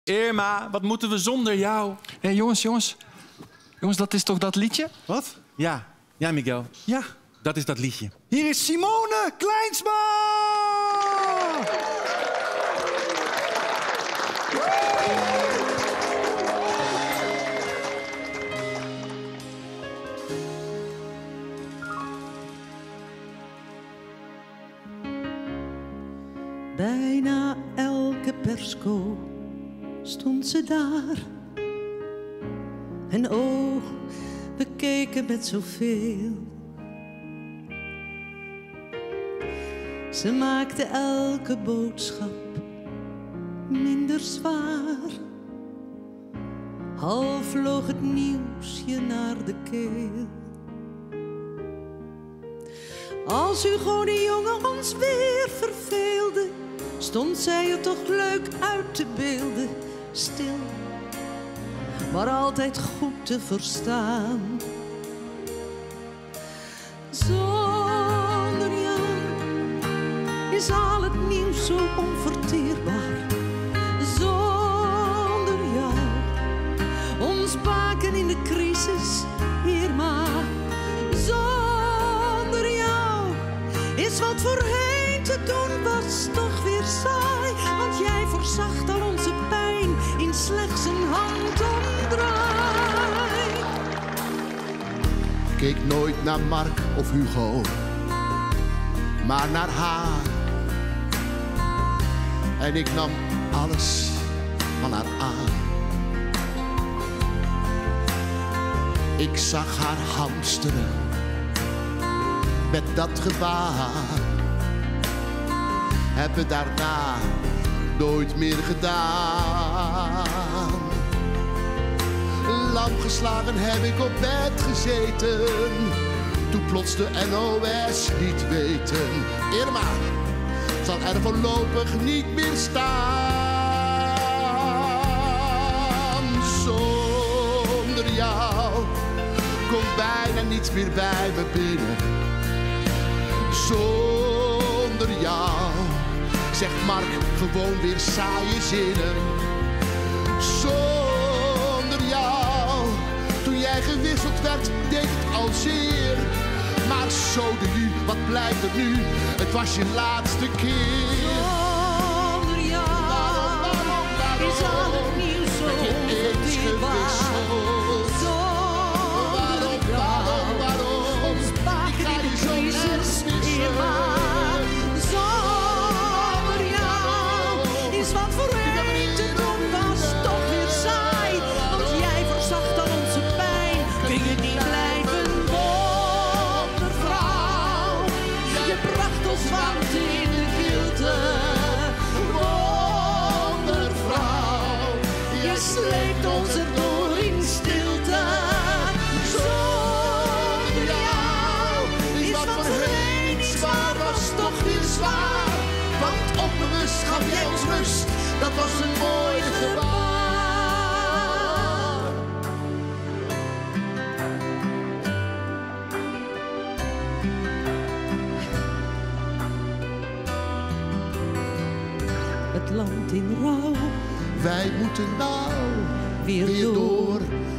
Irma, wat moeten we zonder jou? Hé, jongens. Jongens, dat is toch dat liedje? Wat? Ja, Miguel. Ja. Dat is dat liedje. Hier is Simone Kleinsma! Bijna elke persco stond ze daar. En oh, we keken met zoveel. Ze maakte elke boodschap minder zwaar. Half vloog het nieuwsje naar de keel. Als Hugo de jongen ons weer verveelde, stond zij er toch leuk uit te beelden. Stil, maar altijd goed te verstaan. Zonder jou is al het nieuws zo onverteerbaar. Zonder jou, ons baken in de crisis, Irma. Zonder jou is wat voorheen te doen was toch weer saai. Want jij voorzacht al onze pijn in slechts een handomdraai. Keek nooit naar Mark of Hugo, maar naar haar. En ik nam alles van haar aan. Ik zag haar hamsteren met dat gebaar. Heb het daarna nooit meer gedaan. Lang geslagen heb ik op bed gezeten, toen plots de NOS liet weten: Irma zal er voorlopig niet meer staan. Zonder jou komt bijna niets meer bij me binnen. Zonder jou zegt Mark gewoon weer saaie zinnen. Zonder jou, toen jij gewisseld werd, deed het al zeer. Maar zo de nu, wat blijft er nu? Het was je laatste keer. Zonder jou is al het nieuws zo onverteerbaar. Zonder jou, ons baken in de crisis, Irma. Zonder jou is wat voorheen te doen was toch weer saai. Want jij verzacht al onze pijn, kun je niet blijven wondervrouw. Je bracht ons warmte in de kilte, wondervrouw. Je sleept ons erdoor in stilte. Zonder jou is wat voorheen zwaar was toch weer zwaar. Want onbewust gaf jij ons rust, dat was een mooi gebaar. Het land in rouw, Wij moeten nou weer door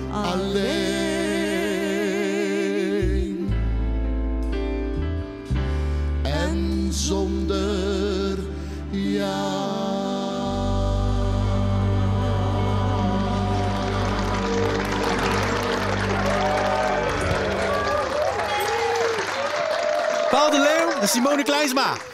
alleen. En zonder jou. Paul de Leeuw en Simone Kleinsma.